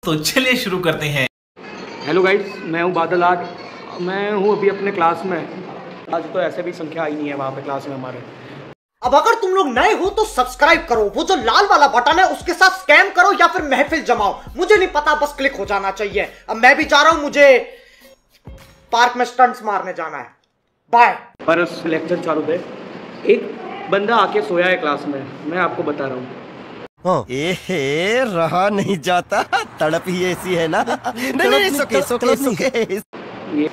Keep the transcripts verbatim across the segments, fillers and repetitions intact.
तो चलिए शुरू करते हैं। हेलो गाइस, मैं हूं बादल। आज मैं हूं अभी अपने क्लास में। आज तो ऐसे भी संख्या आई नहीं है वहाँ पे क्लास में हमारे। अब अगर तुम लोग नए हो तो सब्सक्राइब करो, वो जो लाल वाला बटन है उसके साथ स्कैम करो या फिर महफिल जमाओ, मुझे नहीं पता, बस क्लिक हो जाना चाहिए। अब मैं भी जा रहा हूं, मुझे पार्क में स्टंट्स मारने जाना है। बाय। पर लेक्चर चालू थे, एक बंदा आके सोया है क्लास में, मैं आपको बता रहा हूँ। एहे, रहा नहीं जाता, तड़प ही ऐसी है ना। नहीं नहीं, सोके सोके सोके। ये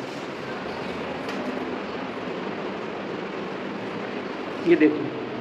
ये देखो,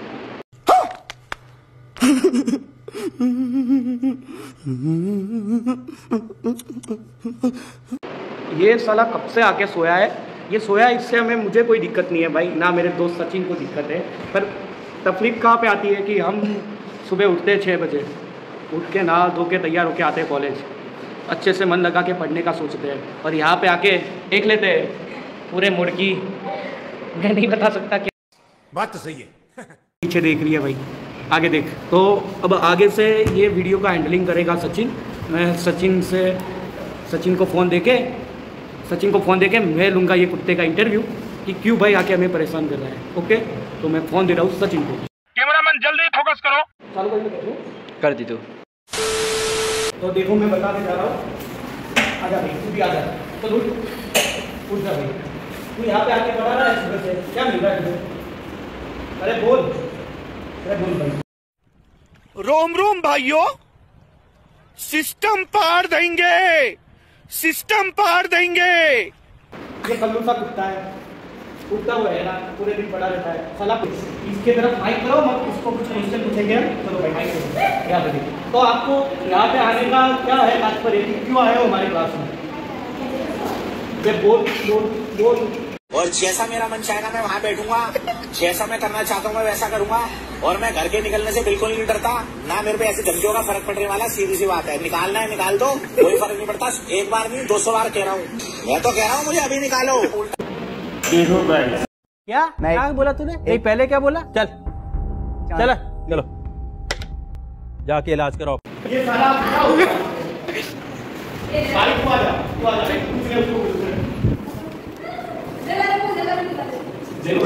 ये साला कब से आके सोया है। ये सोया, इससे हमें मुझे कोई दिक्कत नहीं है भाई, ना मेरे दोस्त सचिन को दिक्कत है। पर तकलीफ कहाँ पे आती है कि हम सुबह उठते हैं छः बजे, उठ के नहा धो के तैयार होके आते हैं कॉलेज, अच्छे से मन लगा के पढ़ने का सोचते हैं, और यहाँ पे आके देख लेते हैं पूरे मुर्गी। मैं नहीं बता सकता क्या बात तो सही है। पीछे देख रही है भाई, आगे देख। तो अब आगे से ये वीडियो का हैंडलिंग करेगा सचिन। मैं सचिन से सचिन को फ़ोन देके सचिन को फ़ोन देके मैं लूँगा ये कुत्ते का इंटरव्यू कि क्यों भाई आके हमें परेशान कर रहा है। ओके, तो मैं फ़ोन दे रहा हूँ सचिन को। कैमरामैन जल्दी फोकस करो। चालू कर कर दी तू। तो देखो, मैं बताने जा रहा हूँ। आजा भाई, तू भी आजा। चलो उठ जा भाई, तू यहाँ पे आके पढ़ा रहा है सुबह से, क्या मिल रहा है तुझे? अरे बोल, अरे बोल भाई। रोम रोम भाइयों, सिस्टम पार देंगे, सिस्टम पार देंगे। ये कल्लू सा कुत्ता है, कुत्ता वो है ना, पूरे दिन पड़ा रहता है साला। इसके तरफ माइक करो मत, इसको कुछ क्वेश्चन पूछेंगे। चलो भाई माइक करो, क्या बताइए। तो आपको यहाँ पे आने का क्या है तात्पर्य, क्यों आए हो हमारे क्लास में? बोल बोल बोल। और जैसा मेरा मन चाहेगा मैं वहाँ बैठूंगा, जैसा मैं करना चाहता हूँ मैं वैसा करूंगा, और मैं घर के निकलने से बिल्कुल नहीं डरता, ना मेरे पे ऐसी धमकियों का फर्क पड़ने वाला। सीधी सी बात है, निकालना है निकाल दो, कोई फर्क नहीं पड़ता। एक बार नहीं दो सौ बार कह रहा हूँ, मैं तो कह रहा हूँ मुझे अभी निकालो। क्या क्या बोला तूने? नहीं पहले क्या बोला? चल चल चलो जाके इलाज कराओ। ये साला भाई तू आजा, तू आजा भाई, पूछने उसको देखो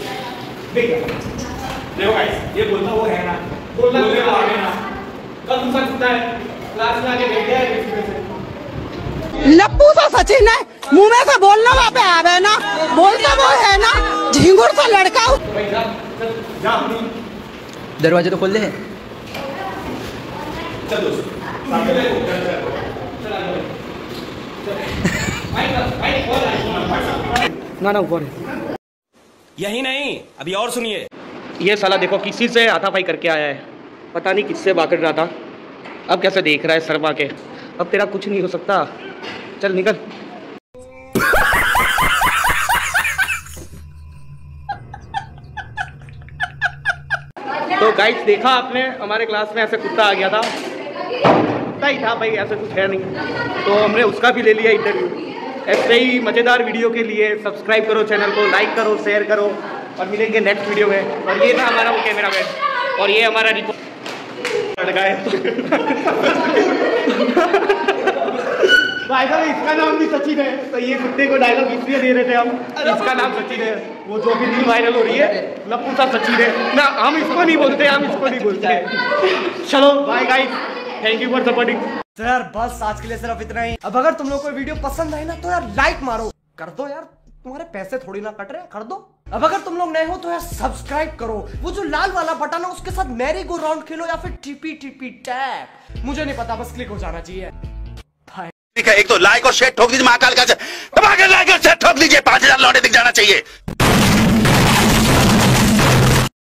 देखो गाइस, ये बोलता वो है ना, बोलना वो आगे ना। कल दूसरा कुत्ता है क्लास में आके बैठ गया है, लप्पू सा सचिन है, मुंह में से बोलना वहाँ पे आवे ना, बोलता वो है ना, झिंगुर सा लड़का। भाई जा जा, दरवाजे तो खोल दे। चल दोस्त सामने देखो, चल चल माइक माइक और ना ना ऊपर है। यही नहीं, अभी और सुनिए। ये साला देखो किसी से हाथापाई करके आया है, पता नहीं किससे बाकड़ रहा था, अब कैसे देख रहा है शर्मा के। अब तेरा कुछ नहीं हो सकता, चल निकल। तो गाइस देखा आपने, हमारे क्लास में ऐसे कुत्ता आ गया था, कुत्ता ही था भाई, ऐसे कुछ है नहीं, तो हमने उसका भी ले लिया इंटरव्यू। ऐसे ही मज़ेदार वीडियो के लिए सब्सक्राइब करो चैनल को, लाइक करो, शेयर करो, और मिलेंगे नेक्स्ट वीडियो में। और ये था हमारा वो कैमरा मैन, और ये हमारा लड़का है भाई साहब, इसका नाम भी सचिन है। तो ये कुत्ते को डायलॉग इसलिए दे रहे थे हम, इसका नाम सचिन है। वो जो भी रील वायरल हो रही है, लप्पू सा सचिन है ना, हम इसको नहीं बोलते, हम इसको नहीं बोलते। चलो bye guys, thank you for supporting. तो यार बस आज के लिए सिर्फ इतना ही। अब अगर तुम लोग को वीडियो पसंद आई ना तो यार लाइक मारो, कर दो यार, तुम्हारे पैसे थोड़ी ना कट रहे, कर दो। अब अगर तुम लोग नए हो तो यार सब्सक्राइब करो, वो जो लाल वाला बटन है उसके साथ मैरी गो राउंड खेलो या फिर टीपी टीपी टैप, मुझे नहीं पता, बस क्लिक हो जाना चाहिए। ठीक है, एक तो लाइक और शेयर ठोक दीजिए, महाकाल का दबा के लाइक और शेयर ठोक दीजिए, पांच हजार लौटे दिख जाना चाहिए।